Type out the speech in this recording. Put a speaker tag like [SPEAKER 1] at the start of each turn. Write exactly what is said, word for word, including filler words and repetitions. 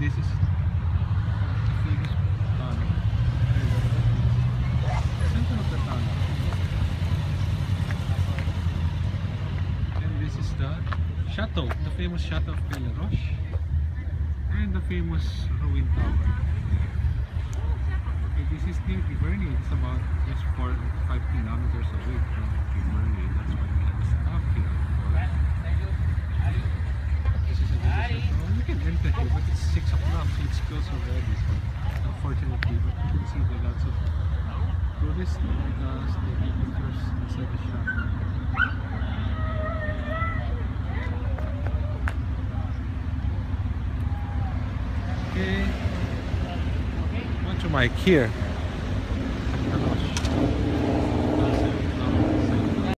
[SPEAKER 1] this is the famous tunnel. Center of the tunnel. And this is the chateau, the famous chateau of Roche, and the famous ruined tower. Okay, this is near Giverny. It's about just four to five kilometers away from Giverny. That's why we had to stop here. This is a visitor. So you can enter here, but it's six o'clock, so it's closed already. So unfortunately, but you can see there are lots of tourists because they have pictures inside the shop. Okay. Bunch of mic here.